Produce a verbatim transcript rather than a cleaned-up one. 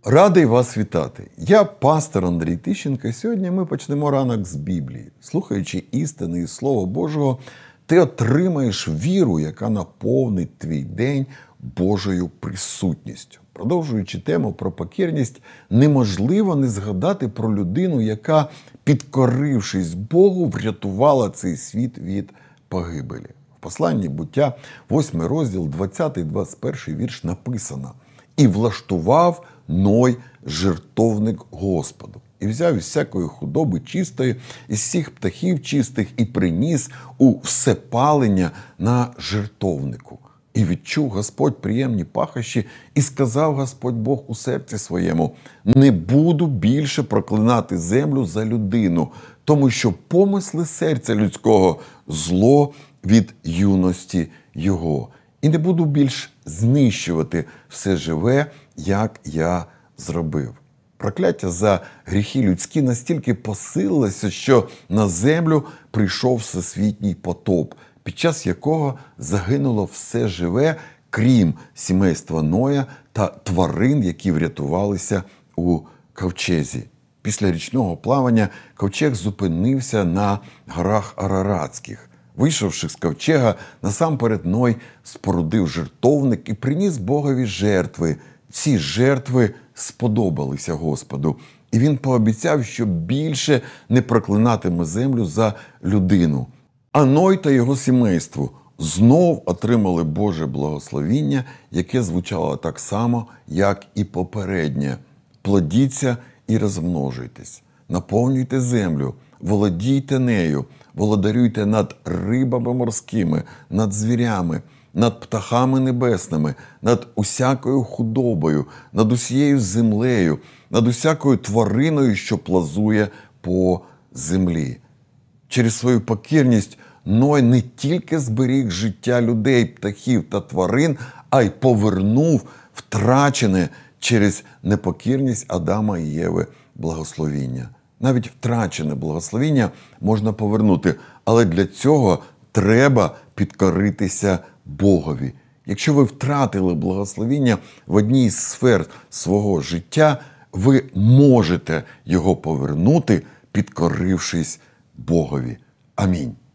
Радий вас вітати. Я пастор Андрій Тищенко. Сьогодні ми почнемо ранок з Біблії. Слухаючи істини і Слова Божого, ти отримаєш віру, яка наповнить твій день Божою присутністю. Продовжуючи тему про покірність, неможливо не згадати про людину, яка, підкорившись Богу, врятувала цей світ від погибелі. В посланні Буття, восьмий розділ, двадцятий двадцять перший вірш написано: «І влаштував Ной жертовник Господу, і взяв із всякої худоби чистої, із всіх птахів чистих, і приніс у всепалення на жертовнику. І відчув Господь приємні пахощі, і сказав Господь Бог у серці своєму: не буду більше проклинати землю за людину, тому що помисли серця людського зло від юності його. І не буду більш знищувати все живе, як я зробив». Прокляття за гріхи людські настільки посилилося, що на землю прийшов всесвітній потоп, під час якого загинуло все живе, крім сімейства Ноя та тварин, які врятувалися у ковчезі. Після річного плавання ковчег зупинився на горах Араратських. Вийшовши з ковчега, насамперед Ной спорудив жертовник і приніс Богові жертви. Ці жертви сподобалися Господу, і він пообіцяв, що більше не проклинатиме землю за людину. А Ной та його сімейство знов отримали Боже благословіння, яке звучало так само, як і попереднє: «Плодіться і розмножуйтесь, наповнюйте землю, володійте нею, володарюйте над рибами морськими, над звірями, над птахами небесними, над усякою худобою, над усією землею, над усякою твариною, що плазує по землі». Через свою покірність Ной не тільки зберіг життя людей, птахів та тварин, а й повернув втрачене через непокірність Адама і Єви благословіння. Навіть втрачене благословіння можна повернути, але для цього треба підкоритися Богові. Якщо ви втратили благословіння в одній з сфер свого життя, ви можете його повернути, підкорившись Богові. Амінь.